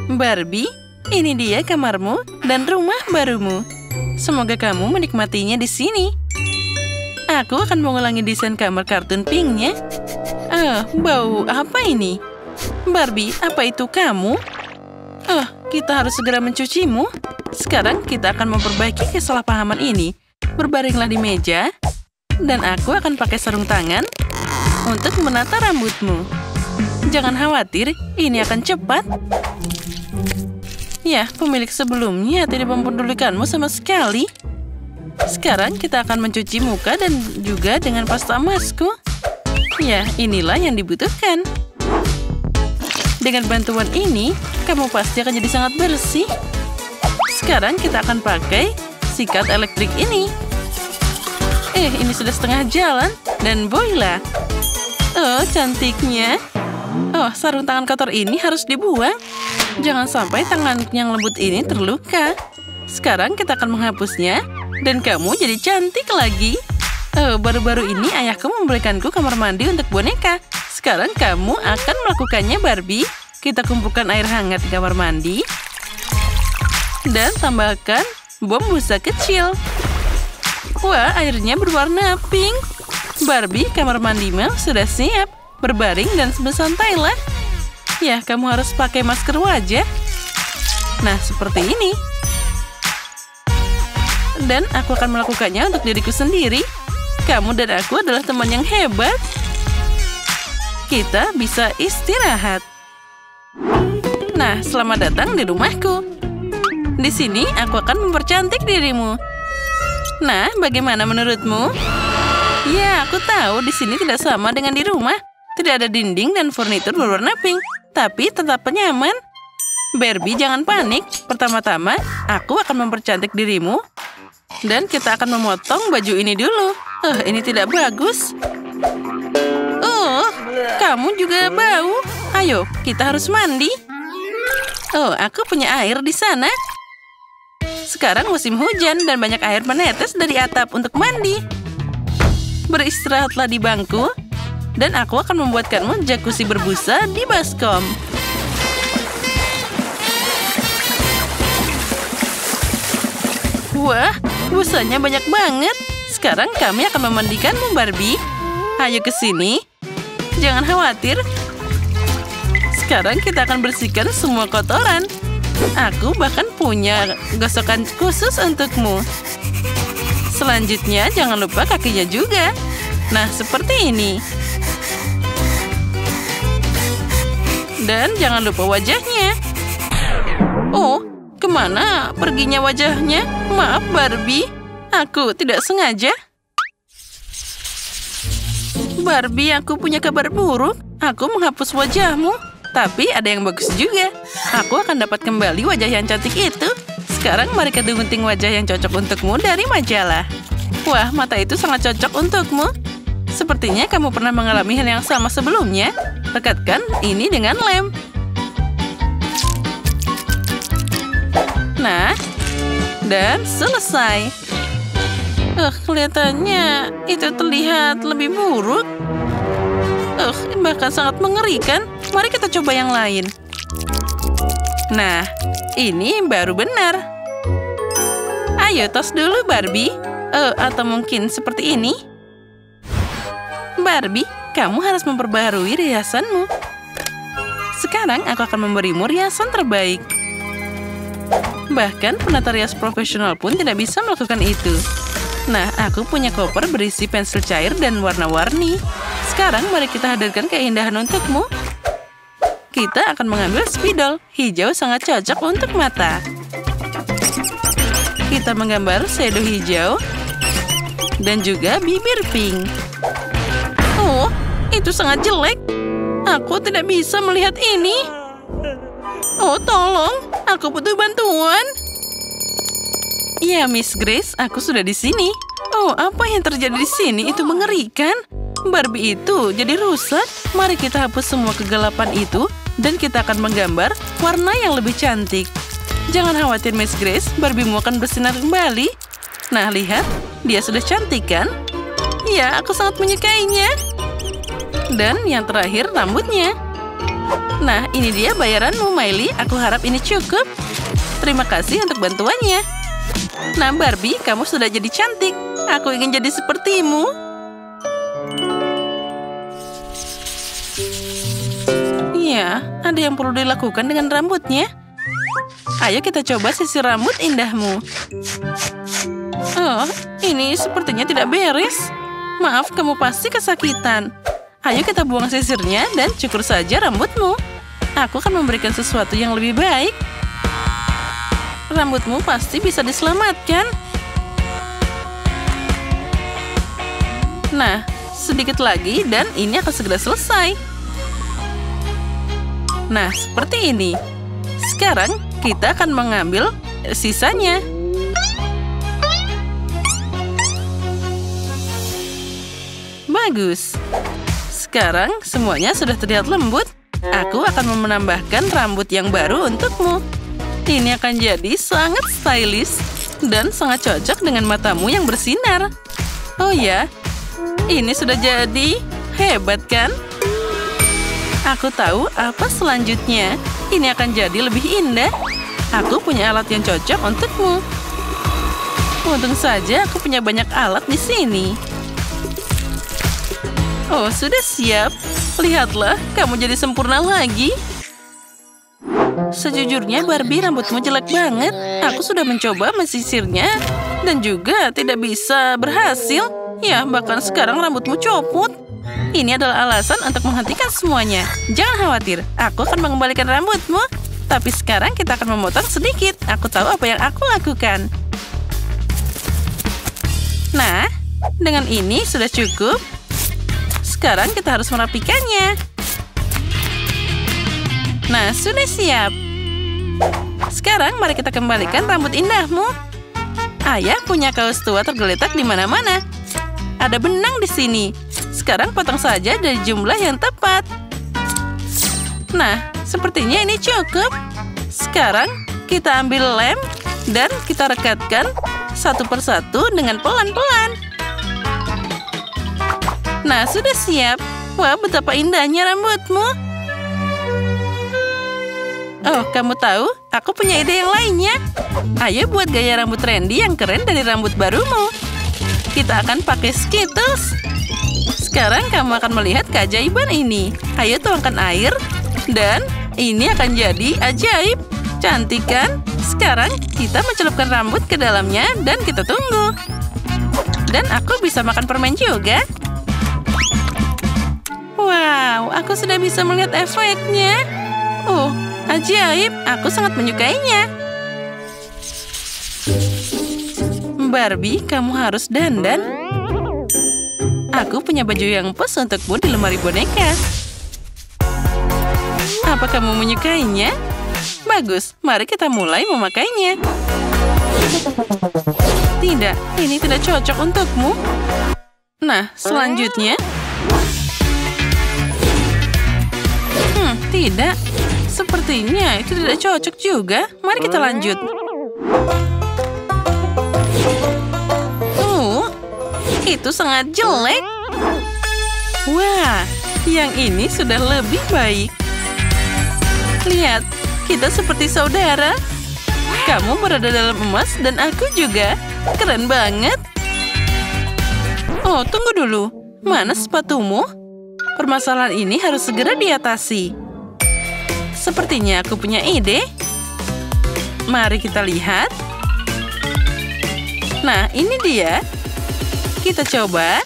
Barbie, ini dia kamarmu dan rumah barumu. Semoga kamu menikmatinya di sini. Aku akan mengulangi desain kamar kartun pinknya. Bau apa ini? Barbie, apa itu kamu? Kita harus segera mencucimu. Sekarang kita akan memperbaiki kesalahpahaman ini. Berbaringlah di meja. Dan aku akan pakai sarung tangan untuk menata rambutmu. Jangan khawatir, ini akan cepat. Ya, pemilik sebelumnya tidak mempedulikanmu sama sekali. Sekarang kita akan mencuci muka dan juga dengan pasta emasku. Ya, inilah yang dibutuhkan. Dengan bantuan ini, kamu pasti akan jadi sangat bersih. Sekarang kita akan pakai sikat elektrik ini. Ini sudah setengah jalan. Dan voila. Cantiknya. Sarung tangan kotor ini harus dibuang. Jangan sampai tangan yang lembut ini terluka. Sekarang kita akan menghapusnya. Dan kamu jadi cantik lagi. Baru-baru ini ayahku membelikanku kamar mandi untuk boneka. Sekarang kamu akan melakukannya, Barbie. Kita kumpulkan air hangat di kamar mandi. Dan tambahkan bom busa kecil. Wah, airnya berwarna pink. Barbie, kamar mandimu sudah siap. Berbaring dan bersantailah. Ya, kamu harus pakai masker wajah. Nah, seperti ini. Dan aku akan melakukannya untuk diriku sendiri. Kamu dan aku adalah teman yang hebat. Kita bisa istirahat. Nah, selamat datang di rumahku. Di sini aku akan mempercantik dirimu. Nah, bagaimana menurutmu? Ya, aku tahu di sini tidak sama dengan di rumah. Tidak ada dinding dan furnitur berwarna pink, tapi tetap nyaman. Barbie, jangan panik. Pertama-tama, aku akan mempercantik dirimu. Dan kita akan memotong baju ini dulu. Ini tidak bagus. Kamu juga bau. Ayo, kita harus mandi. Aku punya air di sana. Sekarang musim hujan dan banyak air menetes dari atap untuk mandi. Beristirahatlah di bangku. Dan aku akan membuatkanmu jacuzzi berbusa di baskom. Wah, busanya banyak banget. Sekarang kami akan memandikanmu, Barbie. Ayo ke sini. Jangan khawatir. Sekarang kita akan bersihkan semua kotoran. Aku bahkan punya gosokan khusus untukmu. Selanjutnya, jangan lupa kakinya juga. Nah, seperti ini. Dan jangan lupa wajahnya. Kemana perginya wajahnya? Maaf, Barbie. Aku tidak sengaja. Barbie, aku punya kabar buruk. Aku menghapus wajahmu. Tapi ada yang bagus juga. Aku akan dapat kembali wajah yang cantik itu. Sekarang mari kita gunting wajah yang cocok untukmu dari majalah. Wah, mata itu sangat cocok untukmu. Sepertinya kamu pernah mengalami hal yang sama sebelumnya. Rekatkan ini dengan lem. Nah, dan selesai. Kelihatannya itu terlihat lebih buruk. Bahkan sangat mengerikan. Mari kita coba yang lain. Nah, ini baru benar. Ayo tos dulu, Barbie. Atau mungkin seperti ini. Barbie, kamu harus memperbaharui riasanmu. Sekarang aku akan memberimu riasan terbaik. Bahkan penata rias profesional pun tidak bisa melakukan itu. Nah, aku punya koper berisi pensil cair dan warna-warni. Sekarang mari kita hadirkan keindahan untukmu. Kita akan mengambil spidol. Hijau sangat cocok untuk mata. Kita menggambar shadow hijau. Dan juga bibir pink. Itu sangat jelek. Aku tidak bisa melihat ini. Tolong. Aku butuh bantuan. Ya, Miss Grace, aku sudah di sini. Apa yang terjadi di sini? Itu mengerikan. Barbie itu jadi rusak. Mari kita hapus semua kegelapan itu dan kita akan menggambar warna yang lebih cantik. Jangan khawatir, Miss Grace. Barbie-mu akan bersinar kembali. Nah, lihat. Dia sudah cantik, kan? Ya, aku sangat menyukainya. Dan yang terakhir, rambutnya. Nah, ini dia bayaranmu, Miley. Aku harap ini cukup. Terima kasih untuk bantuannya. Nah, Barbie, kamu sudah jadi cantik. Aku ingin jadi sepertimu. Ya, ada yang perlu dilakukan dengan rambutnya. Ayo kita coba sisir rambut indahmu. Oh, ini sepertinya tidak beres. Maaf, kamu pasti kesakitan. Ayo kita buang sisirnya dan cukur saja rambutmu. Aku akan memberikan sesuatu yang lebih baik. Rambutmu pasti bisa diselamatkan. Nah, sedikit lagi dan ini akan segera selesai. Nah, seperti ini. Sekarang kita akan mengambil sisanya. Bagus. Sekarang semuanya sudah terlihat lembut. Aku akan menambahkan rambut yang baru untukmu. Ini akan jadi sangat stylish dan sangat cocok dengan matamu yang bersinar. Oh ya, ini sudah jadi. Hebat kan? Aku tahu apa selanjutnya. Ini akan jadi lebih indah. Aku punya alat yang cocok untukmu. Untung saja aku punya banyak alat di sini. Oh, sudah siap. Lihatlah, kamu jadi sempurna lagi. Sejujurnya, Barbie, rambutmu jelek banget. Aku sudah mencoba mesisirnya dan juga tidak bisa berhasil. Ya, bahkan sekarang rambutmu copot. Ini adalah alasan untuk menghentikan semuanya. Jangan khawatir, aku akan mengembalikan rambutmu. Tapi sekarang kita akan memotong sedikit. Aku tahu apa yang aku lakukan. Nah, dengan ini sudah cukup. Sekarang kita harus merapikannya. Nah, sudah siap. Sekarang mari kita kembalikan rambut indahmu. Ayah punya kaos tua tergeletak di mana-mana. Ada benang di sini. Sekarang potong saja dari jumlah yang tepat. Nah, sepertinya ini cukup. Sekarang kita ambil lem dan kita rekatkan satu persatu dengan pelan-pelan. Nah, sudah siap. Wah, betapa indahnya rambutmu. Oh, kamu tahu? Aku punya ide yang lainnya. Ayo buat gaya rambut trendy yang keren dari rambut barumu. Kita akan pakai Skittles. Sekarang kamu akan melihat keajaiban ini. Ayo tuangkan air. Dan ini akan jadi ajaib. Cantik kan? Sekarang kita mencelupkan rambut ke dalamnya dan kita tunggu. Dan aku bisa makan permen juga. Wow, aku sudah bisa melihat efeknya. Oh, ajaib. Aku sangat menyukainya. Barbie, kamu harus dandan. Aku punya baju yang pas untukmu di lemari boneka. Apa kamu menyukainya? Bagus, mari kita mulai memakainya. Tidak, ini tidak cocok untukmu. Nah, selanjutnya. Tidak. Sepertinya itu tidak cocok juga. Mari kita lanjut. Itu sangat jelek. Wah, yang ini sudah lebih baik. Lihat, kita seperti saudara. Kamu berada dalam emas dan aku juga. Keren banget. Oh, tunggu dulu. Mana sepatumu? Permasalahan ini harus segera diatasi. Sepertinya aku punya ide. Mari kita lihat. Nah, ini dia. Kita coba.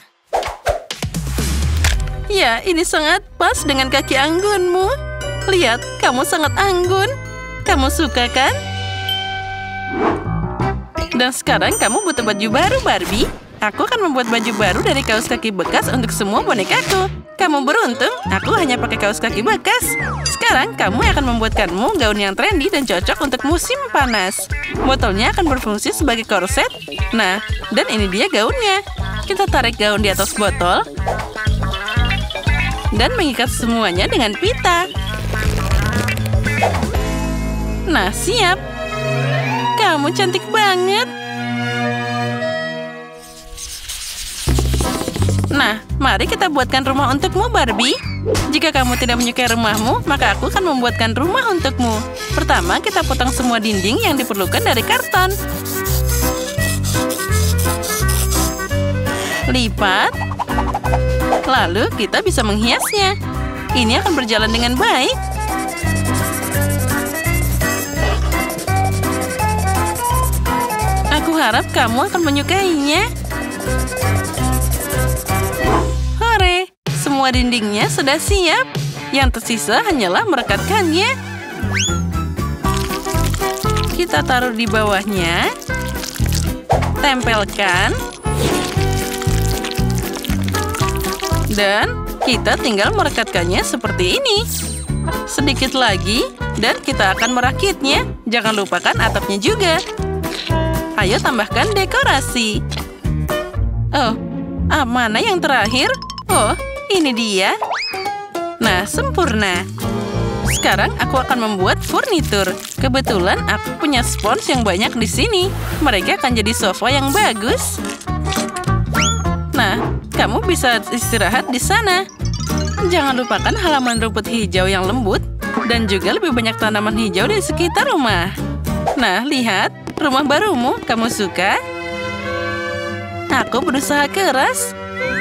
Ya, ini sangat pas dengan kaki anggunmu. Lihat, kamu sangat anggun. Kamu suka kan? Dan sekarang kamu butuh baju baru, Barbie. Aku akan membuat baju baru dari kaos kaki bekas untuk semua bonekaku. Kamu beruntung, aku hanya pakai kaos kaki bekas. Sekarang kamu akan membuatkanmu gaun yang trendy dan cocok untuk musim panas. Botolnya akan berfungsi sebagai korset. Nah, dan ini dia gaunnya. Kita tarik gaun di atas botol dan mengikat semuanya dengan pita. Nah, siap. Kamu cantik banget. Nah, Nah, mari kita buatkan rumah untukmu, Barbie. Jika kamu tidak menyukai rumahmu, maka aku akan membuatkan rumah untukmu. Pertama, kita potong semua dinding yang diperlukan dari karton. Lipat. Lalu kita bisa menghiasnya. Ini akan berjalan dengan baik. Aku harap kamu akan menyukainya. Hore, semua dindingnya sudah siap. Yang tersisa hanyalah merekatkannya. Kita taruh di bawahnya. Tempelkan. Dan kita tinggal merekatkannya seperti ini. Sedikit lagi, dan kita akan merakitnya. Jangan lupakan atapnya juga. Ayo tambahkan dekorasi. Oh, mana yang terakhir? Oh, ini dia. Nah, sempurna. Sekarang aku akan membuat furnitur. Kebetulan aku punya spons yang banyak di sini. Mereka akan jadi sofa yang bagus. Nah, kamu bisa istirahat di sana. Jangan lupakan halaman rumput hijau yang lembut dan juga lebih banyak tanaman hijau di sekitar rumah. Nah, lihat. Rumah barumu, kamu suka? Aku berusaha keras.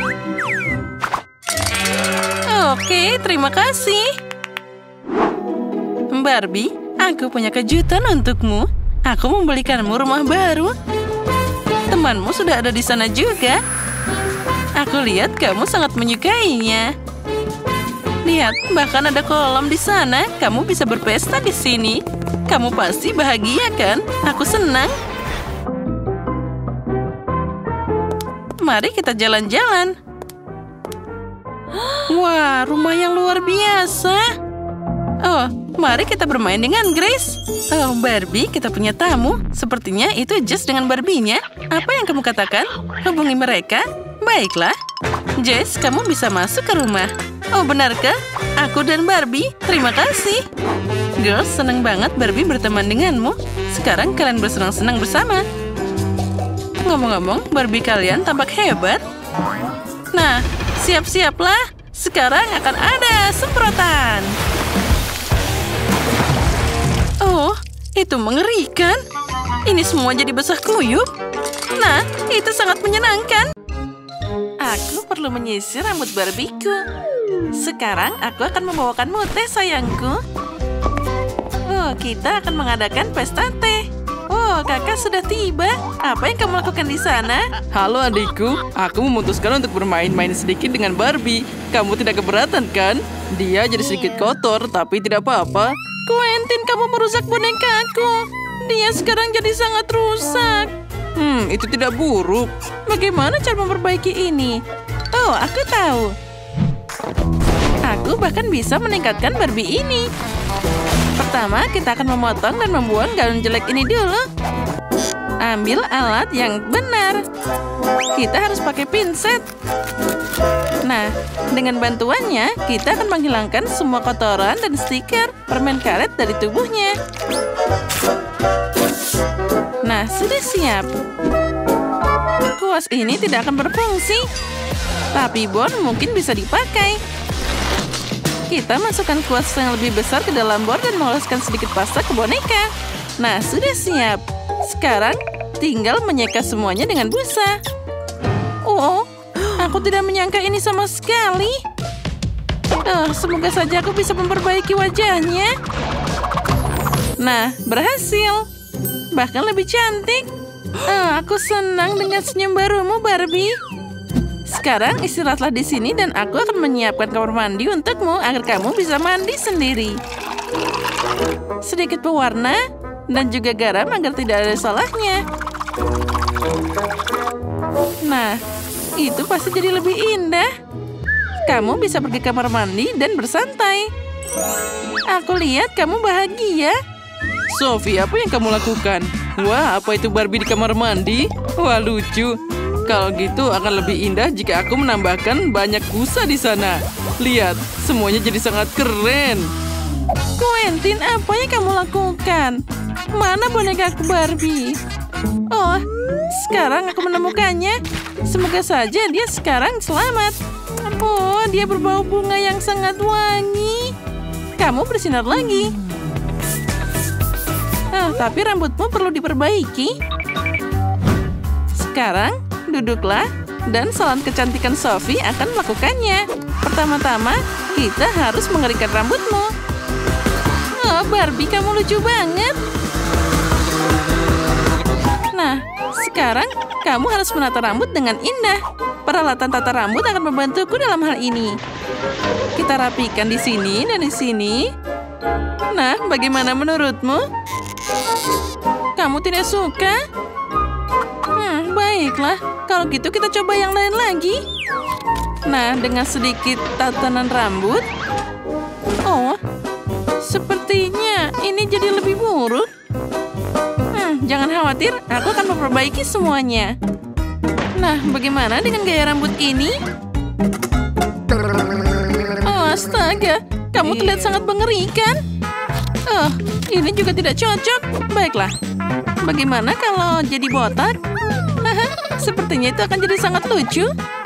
Oke, terima kasih. Barbie, aku punya kejutan untukmu. Aku membelikanmu rumah baru. Temanmu sudah ada di sana juga. Aku lihat kamu sangat menyukainya. Lihat, bahkan ada kolam di sana. Kamu bisa berpesta di sini. Kamu pasti bahagia, kan? Aku senang. Mari kita jalan-jalan. Wah, rumah yang luar biasa. Oh, mari kita bermain dengan Grace. Oh, Barbie, kita punya tamu. Sepertinya itu Jess dengan Barbie-nya. Apa yang kamu katakan? Hubungi mereka. Baiklah. Jess, kamu bisa masuk ke rumah. Oh, benarkah? Aku dan Barbie, terima kasih. Girls, senang banget Barbie berteman denganmu. Sekarang kalian bersenang-senang bersama. Ngomong-ngomong, Barbie kalian tampak hebat. Nah, siap-siaplah. Sekarang akan ada semprotan. Oh, itu mengerikan. Ini semua jadi basah kuyup. Nah, itu sangat menyenangkan. Aku perlu menyisir rambut Barbieku. Sekarang aku akan membawakanmu teh, sayangku. Oh, kita akan mengadakan pesta teh. Oh, kakak sudah tiba. Apa yang kamu lakukan di sana? Halo adikku, aku memutuskan untuk bermain-main sedikit dengan Barbie. Kamu tidak keberatan kan? Dia jadi sedikit kotor, tapi tidak apa-apa. Quentin, kamu merusak bonekaku. Dia sekarang jadi sangat rusak. Itu tidak buruk. Bagaimana cara memperbaiki ini? Oh, aku tahu. Aku bahkan bisa meningkatkan Barbie ini. Pertama, kita akan memotong dan membuang gaun jelek ini dulu. Ambil alat yang benar. Kita harus pakai pinset. Nah, dengan bantuannya, kita akan menghilangkan semua kotoran dan stiker permen karet dari tubuhnya. Nah, sudah siap. Kuas ini tidak akan berfungsi. Tapi bon mungkin bisa dipakai. Kita masukkan kuas yang lebih besar ke dalam bor dan mengoleskan sedikit pasta ke boneka. Nah, sudah siap. Sekarang, tinggal menyeka semuanya dengan busa. Oh, aku tidak menyangka ini sama sekali. Semoga saja aku bisa memperbaiki wajahnya. Nah, berhasil. Bahkan lebih cantik. Aku senang dengan senyum barumu, Barbie. Sekarang istirahatlah di sini dan aku akan menyiapkan kamar mandi untukmu agar kamu bisa mandi sendiri. Sedikit pewarna dan juga garam agar tidak ada salahnya. Nah, itu pasti jadi lebih indah. Kamu bisa pergi ke kamar mandi dan bersantai. Aku lihat kamu bahagia. Sophie, apa yang kamu lakukan? Wah, apa itu Barbie di kamar mandi? Wah, lucu. Kalau gitu akan lebih indah jika aku menambahkan banyak busa di sana. Lihat, semuanya jadi sangat keren. Quentin, apa yang kamu lakukan? Mana boneka aku Barbie? Oh, sekarang aku menemukannya. Semoga saja dia sekarang selamat. Oh, dia berbau bunga yang sangat wangi. Kamu bersinar lagi. Tapi rambutmu perlu diperbaiki. Sekarang, duduklah dan salon kecantikan Sophie akan melakukannya. Pertama-tama, kita harus mengeringkan rambutmu. Oh, Barbie, kamu lucu banget. Nah, sekarang kamu harus menata rambut dengan indah. Peralatan tata rambut akan membantuku dalam hal ini. Kita rapikan di sini dan di sini. Nah, bagaimana menurutmu? Kamu tidak suka? Baiklah. Kalau gitu kita coba yang lain lagi. Nah, dengan sedikit tatanan rambut. Oh, sepertinya ini jadi lebih buruk. Jangan khawatir, aku akan memperbaiki semuanya. Nah, bagaimana dengan gaya rambut ini? Oh, astaga. Kamu terlihat sangat mengerikan. Oh, ini juga tidak cocok. Baiklah. Bagaimana kalau jadi botak? Sepertinya itu akan jadi sangat lucu.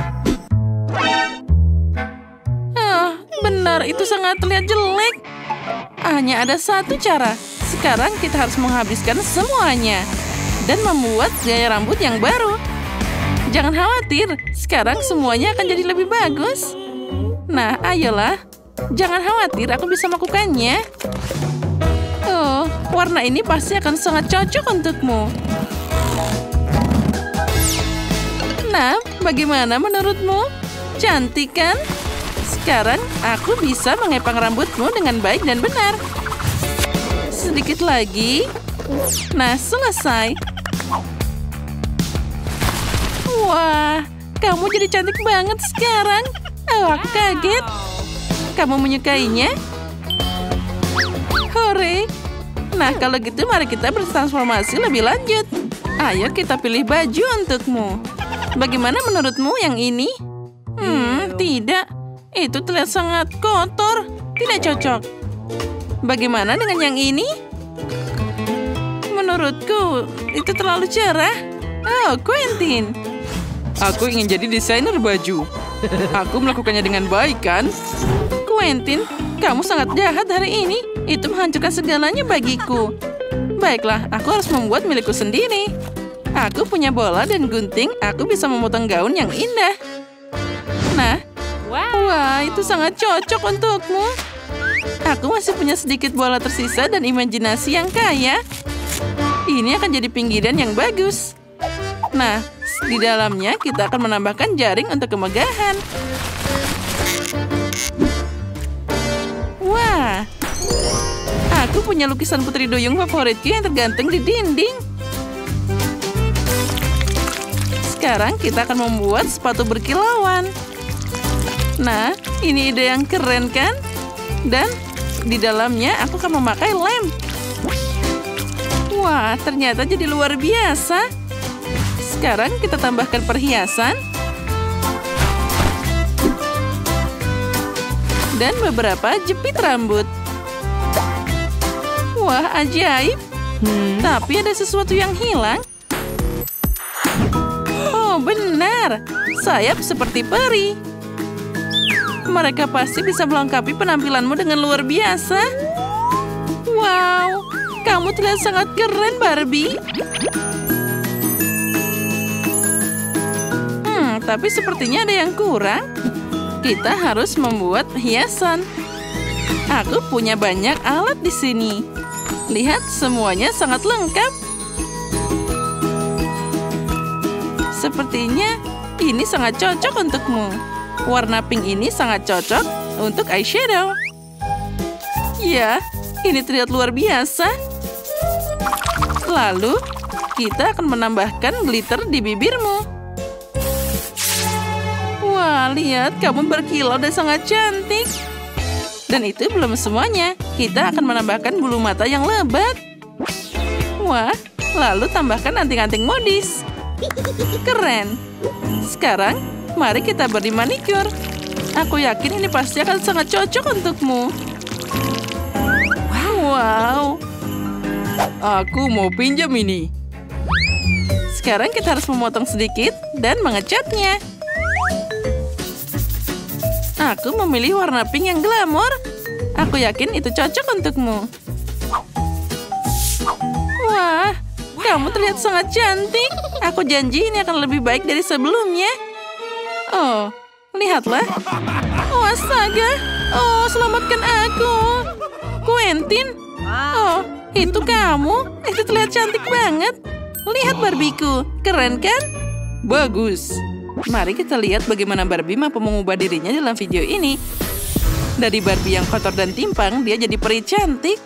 Oh, benar. Itu sangat terlihat jelek. Hanya ada satu cara. Sekarang kita harus menghabiskan semuanya. Dan membuat gaya rambut yang baru. Jangan khawatir. Sekarang semuanya akan jadi lebih bagus. Nah, ayolah. Jangan khawatir, aku bisa melakukannya. Oh, warna ini pasti akan sangat cocok untukmu. Nah, bagaimana menurutmu? Cantik kan? Sekarang aku bisa mengepang rambutmu dengan baik dan benar. Sedikit lagi. Nah, selesai. Wah, kamu jadi cantik banget sekarang. Oh, aku kaget. Kamu menyukainya? Hore! Nah, kalau gitu mari kita bertransformasi lebih lanjut. Ayo kita pilih baju untukmu. Bagaimana menurutmu yang ini? Tidak. Itu terlihat sangat kotor. Tidak cocok. Bagaimana dengan yang ini? Menurutku, itu terlalu cerah. Oh, Quentin. Aku ingin jadi desainer baju. Aku melakukannya dengan baik, kan? Quentin, kamu sangat jahat hari ini. Itu menghancurkan segalanya bagiku. Baiklah, aku harus membuat milikku sendiri. Aku punya bola dan gunting. Aku bisa memotong gaun yang indah. Nah, wah, itu sangat cocok untukmu. Aku masih punya sedikit bola tersisa dan imajinasi yang kaya. Ini akan jadi pinggiran yang bagus. Nah, di dalamnya kita akan menambahkan jaring untuk kemegahan. Wah, aku punya lukisan putri duyung favoritku yang tergantung di dinding. Sekarang kita akan membuat sepatu berkilauan. Nah, ini ide yang keren kan? Dan di dalamnya aku akan memakai lem. Wah, ternyata jadi luar biasa. Sekarang kita tambahkan perhiasan. Dan beberapa jepit rambut. Wah, ajaib. Tapi ada sesuatu yang hilang. Oh, benar. Sayap seperti peri. Mereka pasti bisa melengkapi penampilanmu dengan luar biasa. Wow, kamu terlihat sangat keren, Barbie. Tapi sepertinya ada yang kurang. Kita harus membuat hiasan. Aku punya banyak alat di sini. Lihat, semuanya sangat lengkap. Sepertinya ini sangat cocok untukmu. Warna pink ini sangat cocok untuk eyeshadow. Ya, ini terlihat luar biasa. Lalu, kita akan menambahkan glitter di bibirmu. Wah, lihat, kamu berkilau dan sangat cantik. Dan itu belum semuanya. Kita akan menambahkan bulu mata yang lebat. Wah, lalu tambahkan anting-anting modis. Keren. Sekarang, mari kita beri manicure. Aku yakin ini pasti akan sangat cocok untukmu. Wow. Aku mau pinjam ini. Sekarang kita harus memotong sedikit dan mengecatnya. Aku memilih warna pink yang glamor. Aku yakin itu cocok untukmu. Wah, kamu terlihat sangat cantik. Aku janji ini akan lebih baik dari sebelumnya. Oh, lihatlah. Oh, astaga. Oh, selamatkan aku. Quentin. Oh, itu kamu. Itu terlihat cantik banget. Lihat Barbieku. Keren kan? Bagus. Mari kita lihat bagaimana Barbie mampu mengubah dirinya dalam video ini. Dari Barbie yang kotor dan timpang, dia jadi peri cantik.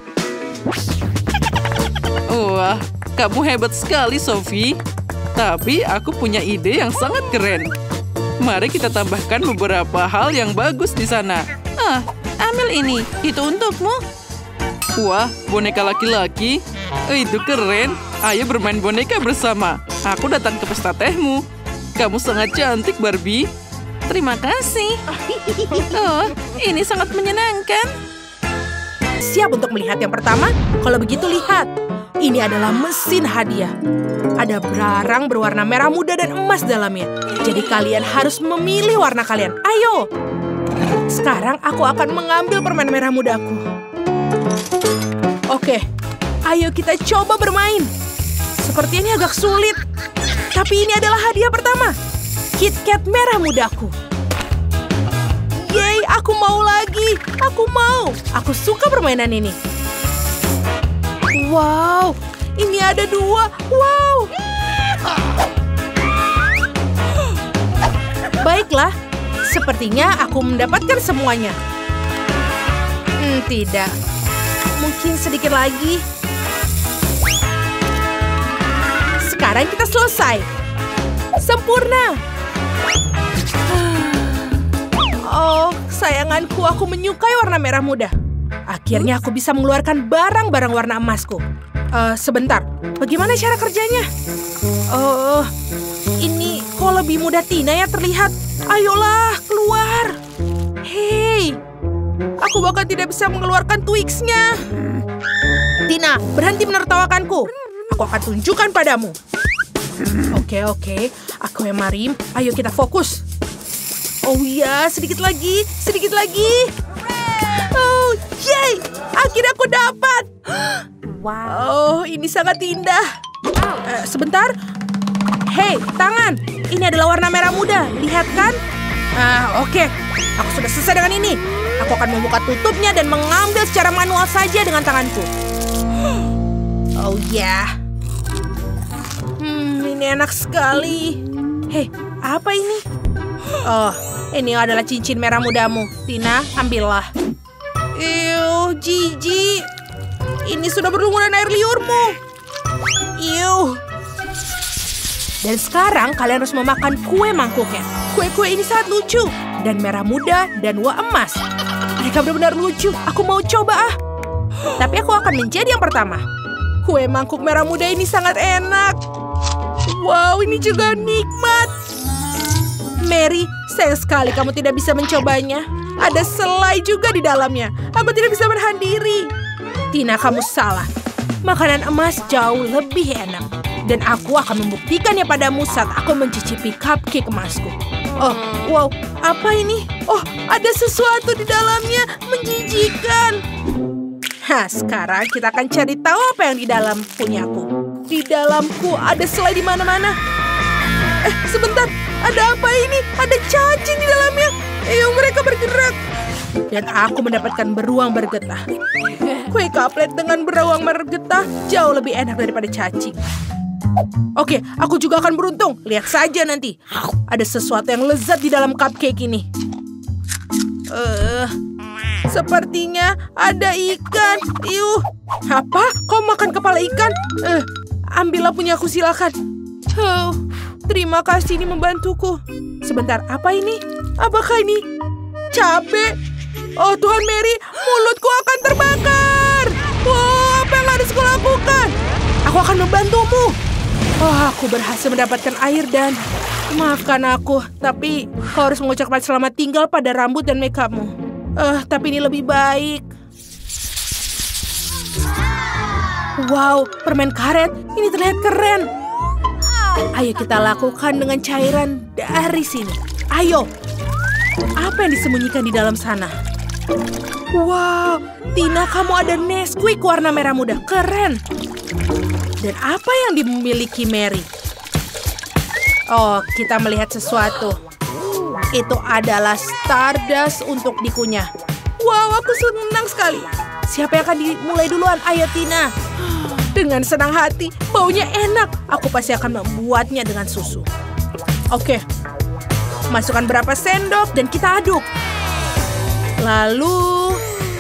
Wah, kamu hebat sekali, Sophie. Tapi aku punya ide yang sangat keren. Mari kita tambahkan beberapa hal yang bagus di sana. Ah, ambil ini. Itu untukmu. Wah, boneka laki-laki. Itu keren. Ayo bermain boneka bersama. Aku datang ke pesta tehmu. Kamu sangat cantik, Barbie. Terima kasih. Oh, ini sangat menyenangkan. Siap untuk melihat yang pertama? Kalau begitu lihat. Ini adalah mesin hadiah. Ada barang berwarna merah muda dan emas dalamnya. Jadi kalian harus memilih warna kalian. Ayo. Sekarang aku akan mengambil permen merah mudaku. Oke, ayo kita coba bermain. Seperti ini agak sulit. Tapi ini adalah hadiah pertama. KitKat merah mudaku. Yeay, aku mau lagi. Aku mau. Aku suka permainan ini. Wow, ini ada 2. Wow. Baiklah, sepertinya aku mendapatkan semuanya. Tidak. Mungkin sedikit lagi. Sekarang kita selesai. Sempurna. Oh, sayanganku, aku menyukai warna merah muda. Akhirnya aku bisa mengeluarkan barang-barang warna emasku. Sebentar, bagaimana cara kerjanya? Oh, ini kok lebih mudah Tina ya terlihat. Ayolah, keluar. Hei, aku bahkan tidak bisa mengeluarkan Twix-nya. Tina, berhenti menertawakanku. Aku akan tunjukkan padamu. Oke. Aku yang Marim. Ayo kita fokus. Oh iya, sedikit lagi. Oh, yay! Akhirnya aku dapat. Wow, ini sangat indah. Sebentar. Hei, tangan. Ini adalah warna merah muda. Lihat kan? Oke. Aku sudah selesai dengan ini. Aku akan membuka tutupnya dan mengambil secara manual saja dengan tanganku. Oh ya. Ini enak sekali. Hei, apa ini? Oh, ini adalah cincin merah mudamu. Tina, ambillah. Ew, jijik. Ini sudah berlumuran air liurmu. Ew. Dan sekarang kalian harus memakan kue mangkuknya. Kue-kue ini sangat lucu. Dan merah muda dan 2 emas. Mereka benar-benar lucu. Aku mau coba Tapi aku akan menjadi yang pertama. Kue mangkuk merah muda ini sangat enak. Wow, ini juga nikmat. Mary, sayang sekali kamu tidak bisa mencobanya. Ada selai juga di dalamnya. Aku tidak bisa menahan diri. Tina, kamu salah. Makanan emas jauh lebih enak. Dan aku akan membuktikannya padamu saat aku mencicipi cupcake emasku. Oh, wow, apa ini? Oh, ada sesuatu di dalamnya. Menjijikan. Sekarang kita akan cari tahu apa yang di dalam punyaku. Di dalamku ada selai di mana-mana. Sebentar. Ada apa ini? Ada cacing di dalamnya. Mereka bergerak. Dan aku mendapatkan beruang bergetah. Kue kaplet dengan beruang bergetah jauh lebih enak daripada cacing. Oke, aku juga akan beruntung. Lihat saja nanti. Ada sesuatu yang lezat di dalam cupcake ini. Sepertinya ada ikan. Apa? Kau makan kepala ikan? Ambillah punyaku, silakan. Terima kasih, ini membantuku. Sebentar, apa ini? Apakah ini cabai? Oh Tuhan Mary, mulutku akan terbakar. Wow, apa yang harus kulakukan? Aku akan membantumu. Aku berhasil mendapatkan air dan maafkan aku. Tapi kau harus mengucapkan selamat tinggal pada rambut dan makeupmu. Tapi ini lebih baik. Wow, permen karet. Ini terlihat keren. Ayo kita lakukan dengan cairan dari sini. Ayo. Apa yang disembunyikan di dalam sana? Wow, Tina, kamu ada Nesquik warna merah muda. Keren. Dan apa yang dimiliki Mary? Oh, kita melihat sesuatu. Itu adalah Stardust untuk dikunyah. Wow, aku senang sekali. Siapa yang akan dimulai duluan? Ayo, Tina. Dengan senang hati, baunya enak. Aku pasti akan membuatnya dengan susu. Oke. Masukkan berapa sendok dan kita aduk. Lalu...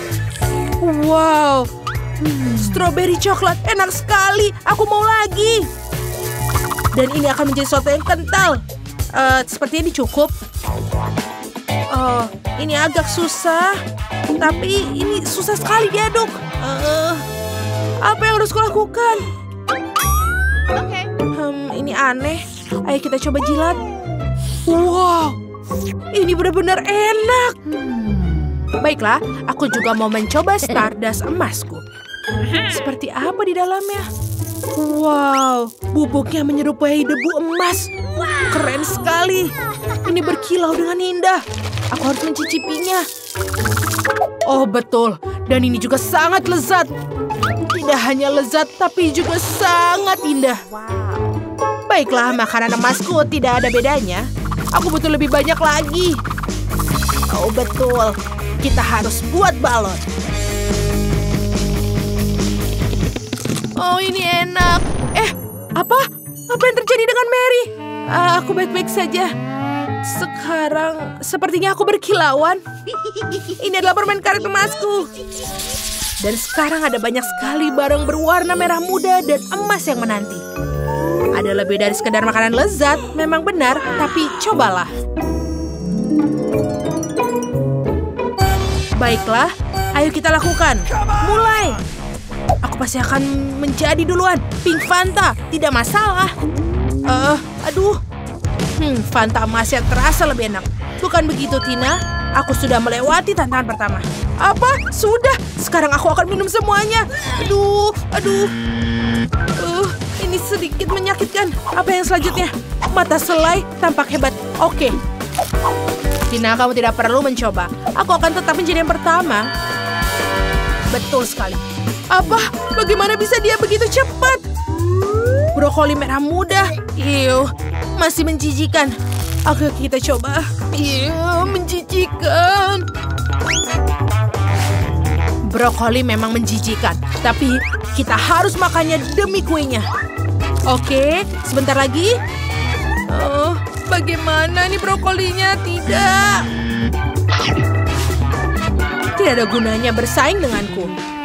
Wow. Strawberry coklat. Enak sekali. Aku mau lagi. Dan ini akan menjadi sesuatu yang kental. Sepertinya ini cukup. Oh, ini agak susah. Tapi ini susah sekali diaduk. Apa yang harus kulakukan? Oke. Ini aneh. Ayo kita coba jilat. Wow, ini benar-benar enak. Baiklah, aku juga mau mencoba Stardust emasku. Seperti apa di dalamnya? Wow, bubuknya menyerupai debu emas. Keren sekali. Ini berkilau dengan indah. Aku harus mencicipinya. Oh betul, dan ini juga sangat lezat. Tidak hanya lezat, tapi juga sangat indah. Baiklah, makanan emasku tidak ada bedanya. Aku butuh lebih banyak lagi. Oh betul, kita harus buat balon. Oh ini enak. Apa? Apa yang terjadi dengan Mary? Aku baik-baik saja. Sekarang sepertinya aku berkilauan. Ini adalah permen karet emasku. Dan sekarang ada banyak sekali barang berwarna merah muda dan emas yang menanti. Ada lebih dari sekedar makanan lezat, memang benar, tapi cobalah. Baiklah, ayo kita lakukan. Mulai. Aku pasti akan menjadi duluan. Pink Fanta, tidak masalah. Aduh. Fanta emas yang terasa lebih enak. Bukan begitu, Tina? Aku sudah melewati tantangan pertama. Apa? Sudah? Sekarang aku akan minum semuanya. Aduh. Ini sedikit menyakitkan. Apa yang selanjutnya? Mata selai tampak hebat. Oke. Tina, kamu tidak perlu mencoba. Aku akan tetap menjadi yang pertama. Betul sekali. Apa? Bagaimana bisa dia begitu cepat? Brokoli merah muda. Masih menjijikan. Oke, kita coba. Menjijikan. Brokoli memang menjijikan, tapi kita harus makannya demi kuenya. Oke, sebentar lagi. Bagaimana nih brokolinya? Tidak ada gunanya bersaing denganku.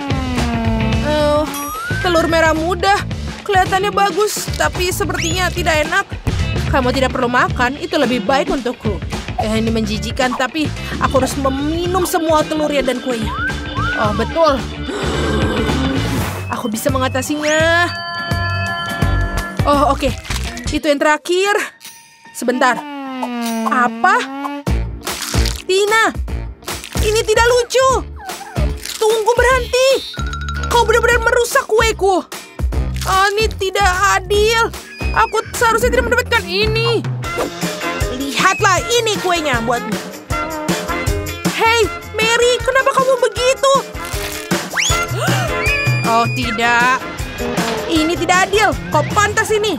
Telur merah muda. Kelihatannya bagus, tapi sepertinya tidak enak. Kamu tidak perlu makan, itu lebih baik untukku. Ini menjijikan, tapi aku harus meminum semua telurnya dan kuenya. Oh, betul. Aku bisa mengatasinya. Oh, oke. Itu yang terakhir. Sebentar. Apa? Tina, ini tidak lucu. Tunggu, berhenti. Kau benar-benar merusak kueku. Ini tidak adil. Aku seharusnya tidak mendapatkan ini. Lihatlah, ini kuenya buatmu. Hei, Mary, kenapa kamu begitu? Oh, tidak. Ini tidak adil. Kau pantas ini.